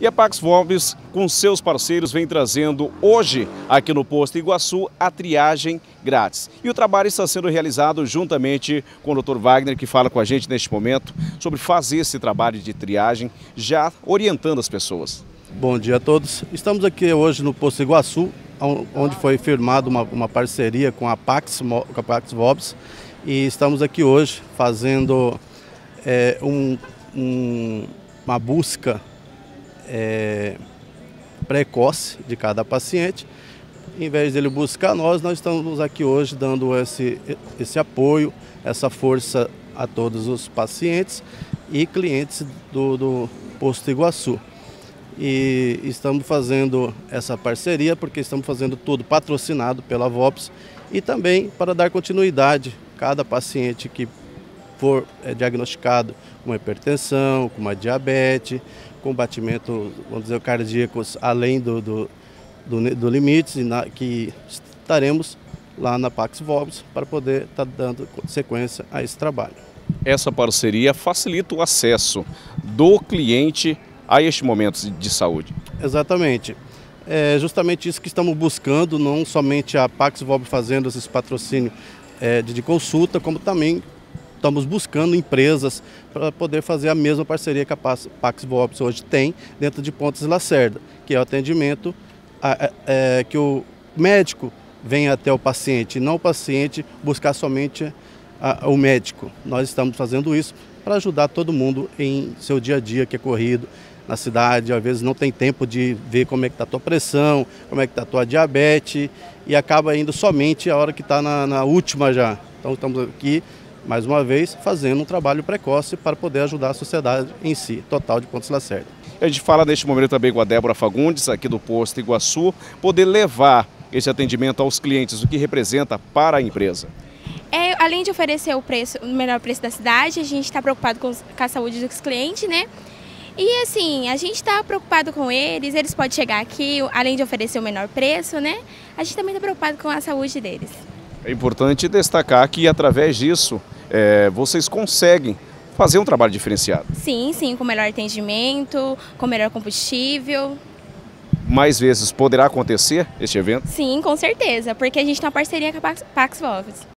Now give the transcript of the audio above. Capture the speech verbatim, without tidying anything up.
E a Pax Vobis, com seus parceiros, vem trazendo hoje, aqui no Posto Iguaçu, a triagem grátis. E o trabalho está sendo realizado juntamente com o doutor Wagner, que fala com a gente neste momento sobre fazer esse trabalho de triagem, já orientando as pessoas. Bom dia a todos. Estamos aqui hoje no Posto Iguaçu, onde foi firmada uma, uma parceria com a Pax, com a Pax Vobis, e estamos aqui hoje fazendo é, um, um, uma busca é, precoce de cada paciente. Em vez dele buscar nós, nós estamos aqui hoje dando esse, esse apoio, essa força a todos os pacientes e clientes do, do Posto Iguaçu. E estamos fazendo essa parceria porque estamos fazendo tudo patrocinado pela Vobis e também para dar continuidade a cada paciente que for é, diagnosticado com uma hipertensão, com uma diabetes, com batimento, vamos dizer, cardíacos além do, do, do, do limite, na, que estaremos lá na Pax Vobis para poder estar dando sequência a esse trabalho. Essa parceria facilita o acesso do cliente a este momento de saúde. Exatamente. É justamente isso que estamos buscando, não somente a Pax Vobis fazendo esses patrocínios é, de, de consulta, como também estamos buscando empresas para poder fazer a mesma parceria que a Pax Vobis hoje tem dentro de Pontes e Lacerda, que é o atendimento a, é, que o médico vem até o paciente, e não o paciente buscar somente a, o médico. Nós estamos fazendo isso para ajudar todo mundo em seu dia a dia que é corrido na cidade, às vezes não tem tempo de ver como é que está a tua pressão, como é que está a tua diabetes e acaba indo somente a hora que está na, na última já. Então estamos aqui, mais uma vez, fazendo um trabalho precoce para poder ajudar a sociedade em si, total de Pontes e Lacerda. A gente fala neste momento também com a Débora Fagundes, aqui do Posto Iguaçu, poder levar esse atendimento aos clientes, o que representa para a empresa. É, além de oferecer o, preço, o melhor preço da cidade, a gente está preocupado com, com a saúde dos clientes, né? E assim, a gente está preocupado com eles, eles podem chegar aqui, além de oferecer o menor preço, né? A gente também está preocupado com a saúde deles. É importante destacar que através disso, é, vocês conseguem fazer um trabalho diferenciado. Sim, sim, com melhor atendimento, com melhor combustível. Mais vezes poderá acontecer este evento? Sim, com certeza, porque a gente tem uma parceria com a Pax Vobis.